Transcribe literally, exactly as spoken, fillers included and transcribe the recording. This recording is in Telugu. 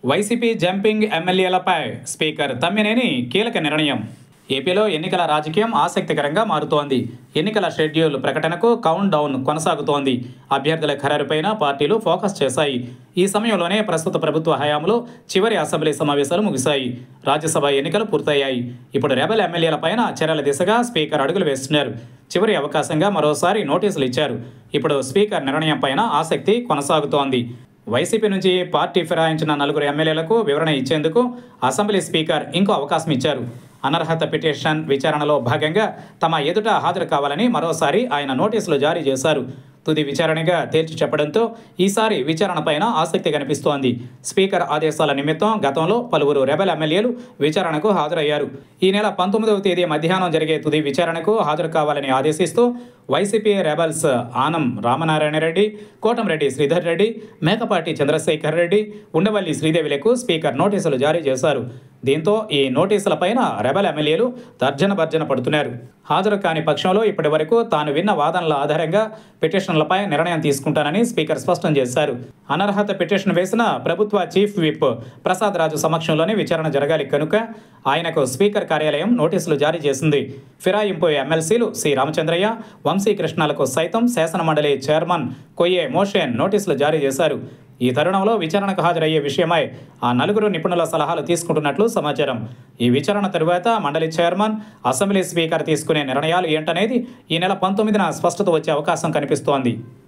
వైసీపీ జంపింగ్ ఎమ్మెల్యేలపై స్పీకర్ తమ్మినేని కీలక నిర్ణయం. ఏపీలో ఎన్నికల రాజకీయం ఆసక్తికరంగా మారుతోంది. ఎన్నికల షెడ్యూల్ ప్రకటనకు కౌంట్ డౌన్ కొనసాగుతోంది. అభ్యర్థుల ఖరారుపైన పార్టీలు ఫోకస్ చేశాయి. ఈ సమయంలోనే ప్రస్తుత ప్రభుత్వ హయాంలో చివరి అసెంబ్లీ సమావేశాలు ముగిశాయి. రాజ్యసభ ఎన్నికలు పూర్తయ్యాయి. ఇప్పుడు రెబెల్ ఎమ్మెల్యేలపైన చర్యల దిశగా స్పీకర్ అడుగులు వేస్తున్నారు. చివరి అవకాశంగా మరోసారి నోటీసులు ఇచ్చారు. ఇప్పుడు స్పీకర్ నిర్ణయం పైన ఆసక్తి కొనసాగుతోంది. వైసీపీ నుంచి పార్టీ ఫిరాయించిన నలుగురు ఎమ్మెల్యేలకు వివరణ ఇచ్చేందుకు అసెంబ్లీ స్పీకర్ ఇంకో అవకాశం ఇచ్చారు. అనర్హత పిటిషన్ విచారణలో భాగంగా తమ ఎదుట హాజరు కావాలని మరోసారి ఆయన నోటీసులు జారీ చేశారు. తుది విచారణగా తేల్చి చెప్పడంతో ఈసారి విచారణపైన ఆసక్తి కనిపిస్తోంది. స్పీకర్ ఆదేశాల నిమిత్తం గతంలో పలువురు రెబెల్ ఎమ్మెల్యేలు విచారణకు హాజరయ్యారు. ఈ నెల పంతొమ్మిదవ తేదీ మధ్యాహ్నం జరిగే తుది విచారణకు హాజరు కావాలని ఆదేశిస్తూ వైసీపీ రెబల్స్ ఆనం రామనారాయణ రెడ్డి, కోటంరెడ్డి శ్రీధర్ రెడ్డి, మేకపాటి చంద్రశేఖర్ రెడ్డి, ఉండవల్లి శ్రీదేవిలకు స్పీకర్ నోటీసులు జారీ చేశారు. దీంతో ఈ నోటీసులపైన రెబెల్ ఎమ్మెల్యేలు తర్జన భర్జన పడుతున్నారు. హాజరు కాని పక్షంలో ఇప్పటి వరకు తాను విన్న వాదనల ఆధారంగా పిటిషన్లపై నిర్ణయం తీసుకుంటానని స్పీకర్ స్పష్టం చేశారు. అనర్హత పిటిషన్ వేసిన ప్రభుత్వ చీఫ్ విప్ ప్రసాద్ రాజు సమక్షంలోనే విచారణ జరగాలి కనుక ఆయనకు స్పీకర్ కార్యాలయం నోటీసులు జారీ చేసింది. ఫిరాయింపు ఎమ్మెల్సీలు సి రామచంద్రయ్య, వంశీకృష్ణలకు సైతం శాసనమండలి చైర్మన్ కొయ్యే మోషేన్ నోటీసులు జారీ చేశారు. ఈ తరుణంలో విచారణకు హాజరయ్యే విషయమై ఆ నలుగురు నిపుణుల సలహాలు తీసుకుంటున్నట్లు సమాచారం. ఈ విచారణ తరువాత మండలి చైర్మన్, అసెంబ్లీ స్పీకర్ తీసుకునే నిర్ణయాలు ఏంటనేది ఈ నెల పంతొమ్మిదిన స్పష్టత వచ్చే అవకాశం కనిపిస్తోంది.